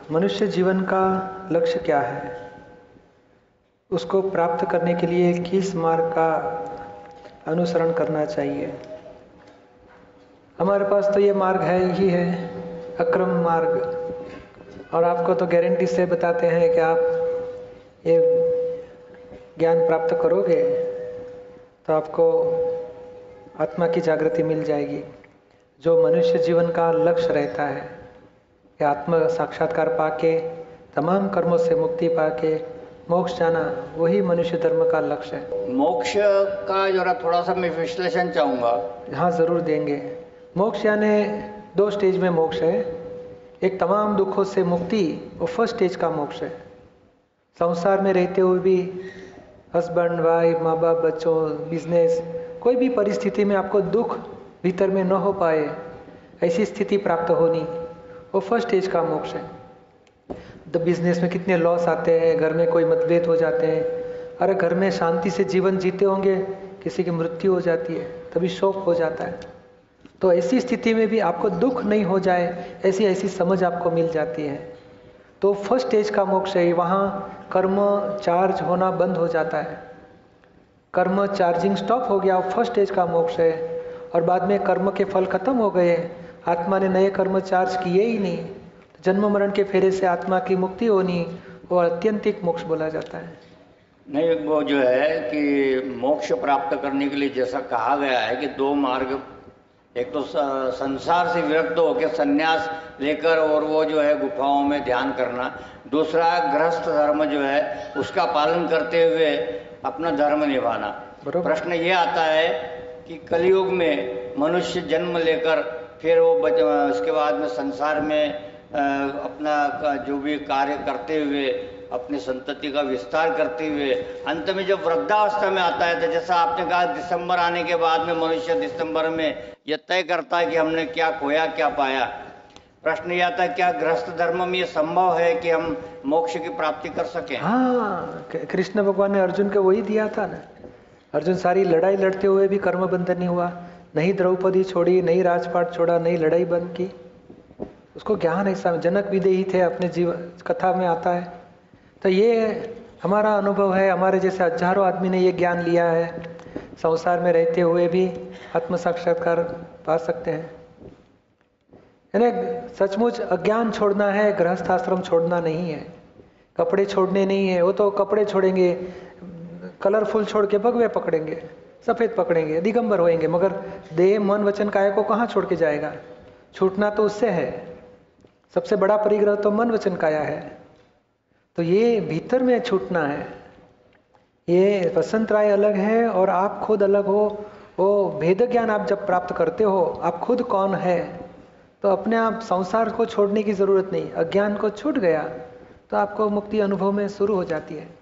मनुष्य जीवन का लक्ष्य क्या है, उसको प्राप्त करने के लिए किस मार्ग का अनुसरण करना चाहिए। हमारे पास तो ये मार्ग है ही है, अक्रम मार्ग। और आपको तो गारंटी से बताते हैं कि आप ये ज्ञान प्राप्त करोगे तो आपको आत्मा की जागृति मिल जाएगी। जो मनुष्य जीवन का लक्ष्य रहता है कि आत्म साक्षात्कार पाके तमाम कर्मों से मुक्ति पाके मोक्ष जाना, वही मनुष्य धर्म का लक्ष्य है। मोक्ष का जरा थोड़ा सा मैं विश्लेषण चाहूँगा। हाँ, ज़रूर देंगे। मोक्ष यानी 2 स्टेज में मोक्ष है। एक तमाम दुखों से मुक्ति, वो फर्स्ट स्टेज का मोक्ष है। संसार में रहते हुए भी हस्बैंड वाइफ, माँ बाप, बच्चों, बिजनेस, कोई भी परिस्थिति में आपको दुख भीतर में न हो पाए, ऐसी स्थिति प्राप्त होनी, वो फर्स्ट स्टेज का मोक्ष है। द बिजनेस में कितने लॉस आते हैं, घर में कोई मतभेद हो जाते हैं, अरे घर में शांति से जीवन जीते होंगे, किसी की मृत्यु हो जाती है, तभी शोक हो जाता है। तो ऐसी स्थिति में भी आपको दुख नहीं हो जाए, ऐसी ऐसी समझ आपको मिल जाती है, तो फर्स्ट स्टेज का मोक्ष है। वहाँ कर्म चार्ज होना बंद हो जाता है, कर्म चार्जिंग स्टॉप हो गया, फर्स्ट स्टेज का मोक्ष है। और बाद में कर्म के फल खत्म हो गए, आत्मा ने नए कर्म चार्ज किए ही नहीं, जन्म मरण के फेरे से आत्मा की मुक्ति होनी, वो अत्यंतिक मोक्ष बोला जाता है। नहीं, वो जो है कि मोक्ष प्राप्त करने के लिए जैसा कहा गया है कि 2 मार्ग, एक तो संसार से विरक्त होकर संन्यास लेकर और वो जो है गुफाओं में ध्यान करना, दूसरा गृहस्थ धर्म जो है उसका पालन करते हुए अपना धर्म निभाना। प्रश्न ये आता है कि कलयुग में मनुष्य जन्म लेकर फिर वो उसके बाद में संसार में अपना जो भी कार्य करते हुए अपनी संतति का विस्तार करते हुए अंत में जब वृद्धावस्था में आता है, तो जैसा आपने कहा दिसंबर आने के बाद में मनुष्य दिसंबर में यह तय करता है कि हमने क्या खोया क्या पाया। प्रश्न यह आता है क्या गृहस्थ धर्म में ये संभव है कि हम मोक्ष की प्राप्ति कर सकें। हाँ, कृष्ण भगवान ने अर्जुन को वही दिया था ना। अर्जुन सारी लड़ाई लड़ते हुए भी कर्म बंधन नहीं हुआ, नहीं द्रौपदी छोड़ी, नहीं राजपाट छोड़ा, नहीं लड़ाई बंद की, उसको ज्ञान ऐसा। जनक विदेही थे, अपने जीवन कथा में आता है। तो ये हमारा अनुभव है, हमारे जैसे हजारों आदमी ने ये ज्ञान लिया है, संसार में रहते हुए भी आत्म साक्षात्कार पा सकते हैं। यानी सचमुच अज्ञान छोड़ना है, गृहस्थ आश्रम छोड़ना नहीं है, कपड़े छोड़ने नहीं है। वो तो कपड़े छोड़ेंगे, कलरफुल छोड़ के भगवे पकड़ेंगे, सफ़ेद पकड़ेंगे, दिगंबर होएंगे, मगर देह मन वचन काया को कहाँ छोड़ के जाएगा। छूटना तो उससे है, सबसे बड़ा परिग्रह तो मन वचन काया है। तो ये भीतर में छूटना है। ये वसंत राय अलग है और आप खुद अलग हो। वो भेद ज्ञान आप जब प्राप्त करते हो, आप खुद कौन है, तो अपने आप संसार को छोड़ने की जरूरत नहीं। अज्ञान को छूट गया तो आपको मुक्ति अनुभव में शुरू हो जाती है।